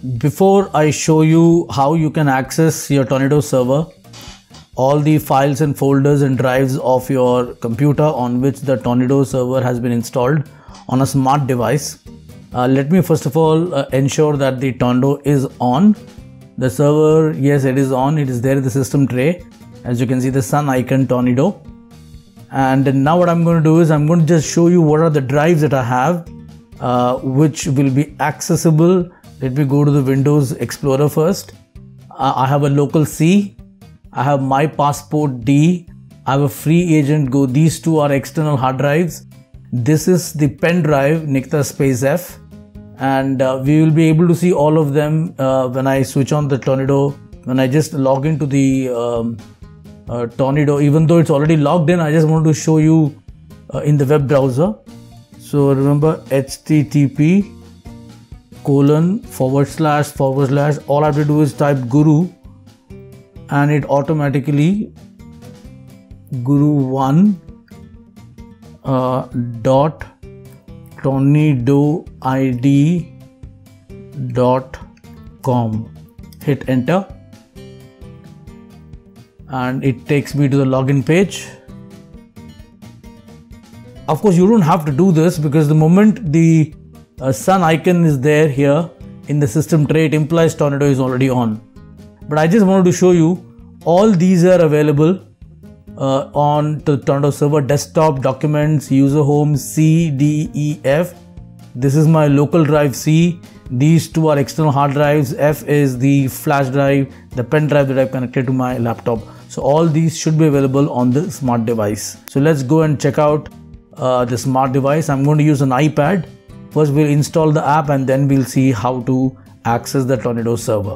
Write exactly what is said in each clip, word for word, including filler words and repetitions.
Before I show you how you can access your Tornado server, all the files and folders and drives of your computer on which the Tornado server has been installed on a smart device, uh, let me first of all uh, ensure that the Tornado is on. The server, yes, it is on. It is there in the system tray. As you can see, the sun icon Tornado. And now what I'm going to do is I'm going to just show you what are the drives that I have uh, which will be accessible. Let me go to the Windows Explorer first. Uh, I have a local C. I have my passport D. I have a free agent Go. These two are external hard drives. This is the pen drive Nikta Space F. And uh, we will be able to see all of them uh, when I switch on the Tornado. When I just log into the um, uh, Tornado, even though it's already logged in, I just want to show you uh, in the web browser. So remember H T T P colon forward slash forward slash. All I have to do is type Guru, and it automatically Guru one uh, dot tornado I D dot com. Hit enter and it takes me to the login page. Of course, you don't have to do this because the moment the uh, sun icon is there here in the system tray, it implies Tornado is already on. But I just wanted to show you all these are available uh, on the Tornado server: desktop, documents, user home, C, D, E, F. This is my local drive C. These two are external hard drives. F is the flash drive, the pen drive that I've connected to my laptop. So all these should be available on the smart device. So let's go and check out uh, the smart device. I'm going to use an iPad. First we'll install the app and then we'll see how to access the Tornado server.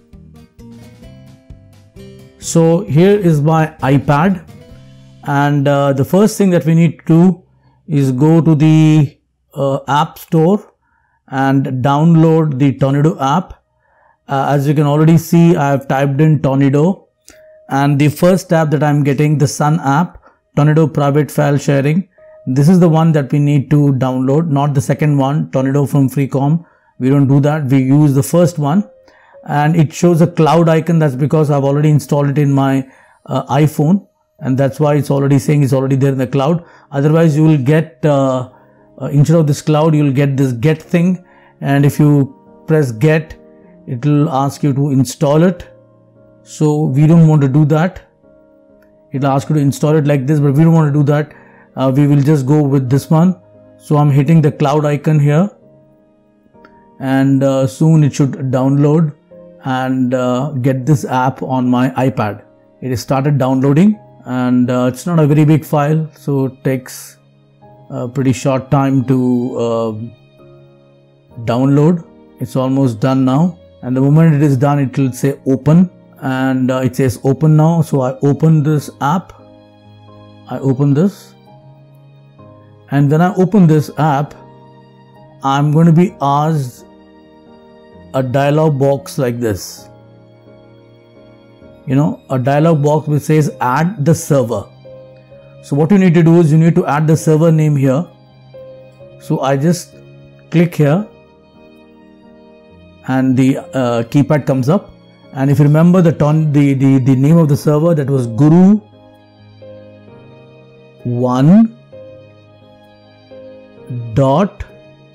So here is my iPad, and uh, the first thing that we need to do is go to the uh, App Store and download the Tornado app. Uh, as you can already see, I have typed in Tornado, and the first app that I'm getting, the Sun app, Tornado private file sharing. This is the one that we need to download, not the second one, Tornado from Freecom. We don't do that. We use the first one. And it shows a cloud icon. That's because I've already installed it in my uh, iPhone, and that's why it's already saying it's already there in the cloud. Otherwise you will get uh, uh, instead of this cloud, you will get this get thing, and if you press get, it will ask you to install it. So we don't want to do that. It'll ask you to install it like this, but we don't want to do that. Uh, we will just go with this one. So I'm hitting the cloud icon here, and uh, soon it should download and uh, get this app on my iPad. It is started downloading, and uh, it's not a very big file, so it takes a pretty short time to uh, download. It's almost done now, and the moment it is done, it will say open, and uh, it says open now. So I open this app, I open this, and when I open this app, I'm going to be asked a dialog box like this. You know, a dialog box which says add the server. So what you need to do is you need to add the server name here. So I just click here, and the uh, keypad comes up. And if you remember the, ton, the, the, the name of the server, that was Guru one dot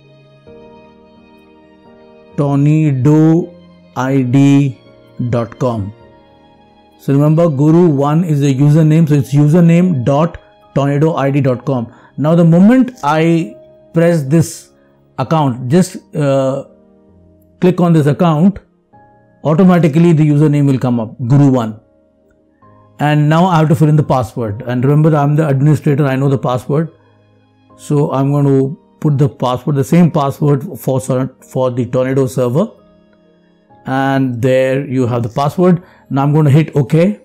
tornado I D dot com. So remember, Guru one is the username, so it's username dot tornado I D dot com. Now the moment I press this account, just uh, click on this account, automatically the username will come up, Guru one. And now I have to fill in the password. And remember, I'm the administrator, I know the password. So I'm going to put the password, the same password for, for the Tornado server. And there you have the password. Now I'm going to hit OK.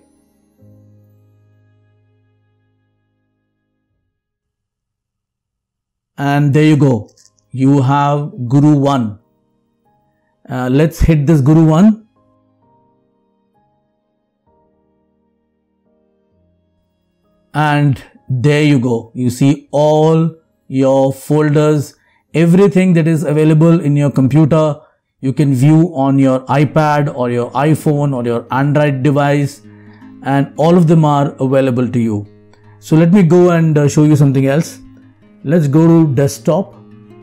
And there you go. You have Guru one. Uh, let's hit this Guru one. And there you go. You see all your folders, everything that is available in your computer, you can view on your iPad or your iPhone or your Android device, and all of them are available to you. So let me go and uh, show you something else. Let's go to desktop,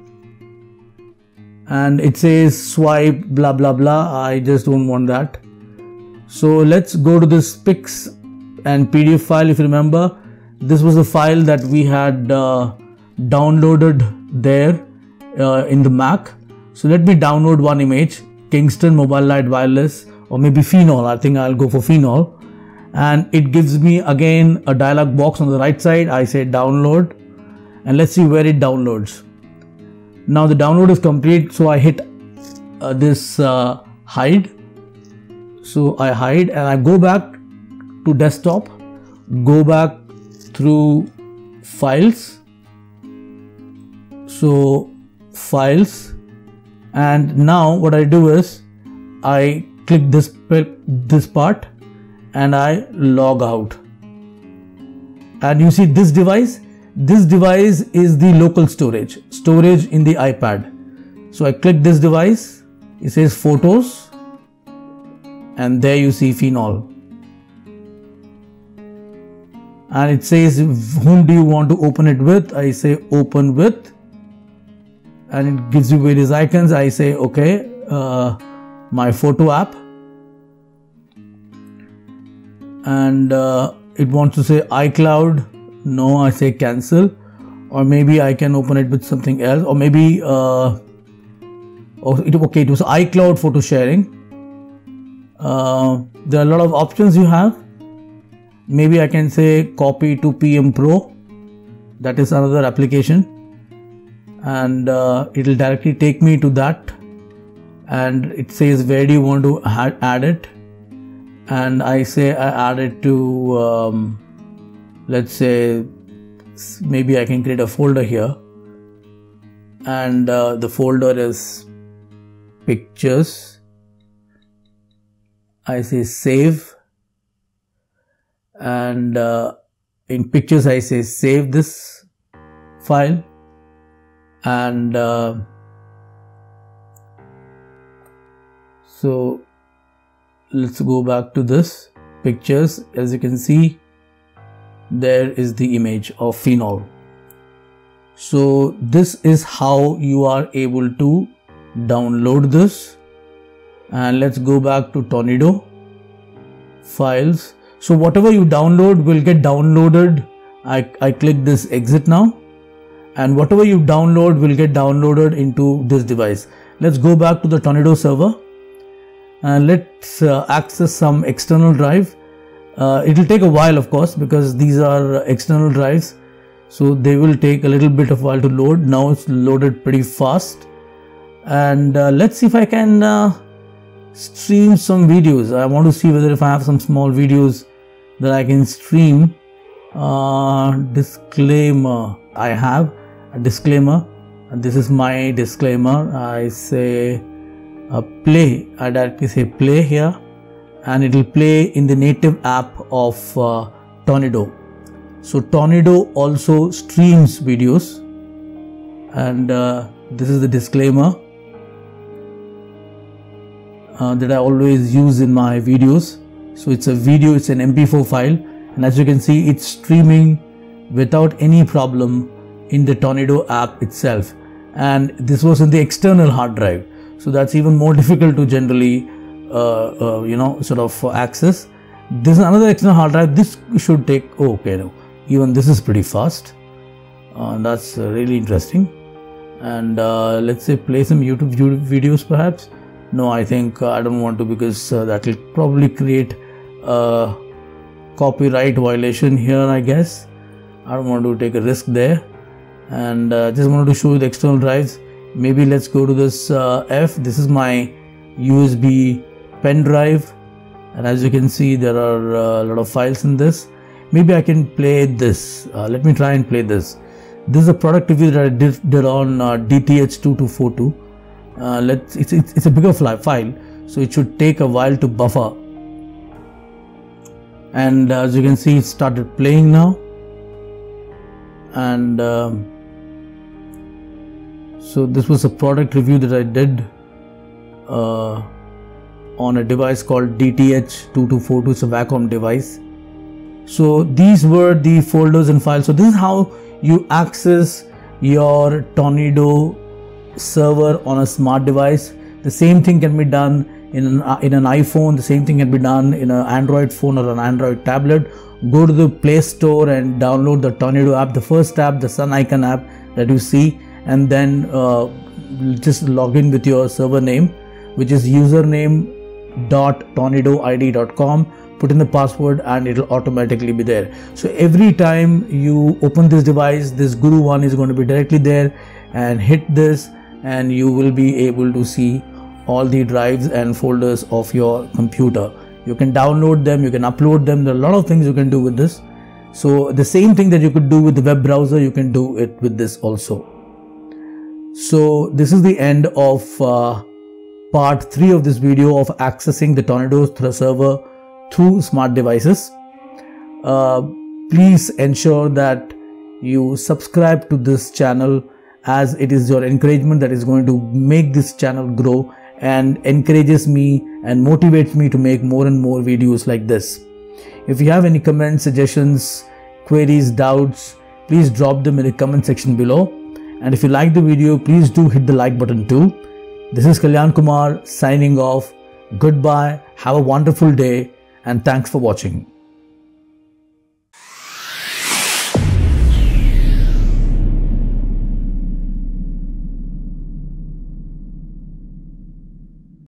and it says swipe blah blah blah. I just don't want that. So let's go to this pics and P D F file. If you remember, this was a file that we had uh, downloaded there uh, in the Mac. So let me download one image, Kingston Mobile Light Wireless, or maybe Phenol. I think I'll go for Phenol. And it gives me again a dialog box on the right side. I say download, and let's see where it downloads. Now the download is complete, so I hit uh, this uh, hide. So I hide and I go back to desktop, go back through files, so files, and now what I do is I click this this part and I log out, and you see this device this device is the local storage storage in the iPad. So I click this device, it says photos, and there you see Phenol, and it says whom do you want to open it with. I say open with, and it gives you various icons. I say okay, uh, my photo app, and uh, it wants to say iCloud. No, I say cancel, or maybe I can open it with something else, or maybe uh, oh, it, okay, it was iCloud photo sharing. Uh, there are a lot of options you have. Maybe I can say copy to P M Pro. That is another application, and uh, it will directly take me to that, and it says where do you want to add, add it, and I say I add it to um, let's say maybe I can create a folder here, and uh, the folder is pictures. I say save, and uh, in pictures I say save this file, and uh, so let's go back to this pictures. As you can see, there is the image of Phenol. So this is how you are able to download this. And let's go back to Tornado files. So whatever you download will get downloaded. I, I click this exit now, and whatever you download will get downloaded into this device. Let's go back to the Tornado server, and let's uh, access some external drive. Uh, it will take a while, of course, because these are external drives, so they will take a little bit of while to load. Now it's loaded pretty fast, and uh, let's see if I can uh, stream some videos. I want to see whether if I have some small videos that I can stream. Uh, disclaimer, I have a disclaimer, and this is my disclaimer. I say uh, play, I directly say play here, and it will play in the native app of uh, Tornado. So Tornado also streams videos, and uh, this is the disclaimer uh, that I always use in my videos. So it's a video, it's an M P four file, and as you can see, it's streaming without any problem in the Tornado app itself. And this was in the external hard drive, so that's even more difficult to generally uh, uh, you know sort of access. This is another external hard drive. This should take oh, okay no even this is pretty fast. Uh, that's uh, really interesting. And uh, let's say play some YouTube videos perhaps. No, I think uh, I don't want to, because uh, that will probably create a copyright violation here, I guess. I don't want to take a risk there. And uh, just wanted to show you the external drives. Maybe let's go to this uh, F. This is my U S B pen drive, and as you can see, there are uh, a lot of files in this. Maybe I can play this. Uh, let me try and play this. This is a product review that I did, did on uh, D T H two two four two. Uh, let's. It's, it's it's a bigger file, so it should take a while to buffer. And uh, as you can see, it started playing now. And um, so this was a product review that I did uh, on a device called D T H two two four two. It's a Wacom device. So these were the folders and files. So this is how you access your Tornado server on a smart device. The same thing can be done in an, in an iPhone. The same thing can be done in an Android phone or an Android tablet. Go to the Play Store and download the Tornado app, the first app, the Sun Icon app that you see, and then uh, just log in with your server name, which is username dot tornado I D dot com. Put in the password and it will automatically be there. So every time you open this device, this Guru one is going to be directly there, and hit this and you will be able to see all the drives and folders of your computer. You can download them, you can upload them. There are a lot of things you can do with this. So the same thing that you could do with the web browser, you can do it with this also. So this is the end of uh, part three of this video of accessing the Tornado server through smart devices. Uh, please ensure that you subscribe to this channel, as it is your encouragement that is going to make this channel grow and encourages me and motivates me to make more and more videos like this. If you have any comments, suggestions, queries, doubts, please drop them in the comment section below. And if you like the video, please do hit the like button too. This is Kalyan Kumar signing off. Goodbye, have a wonderful day, and thanks for watching.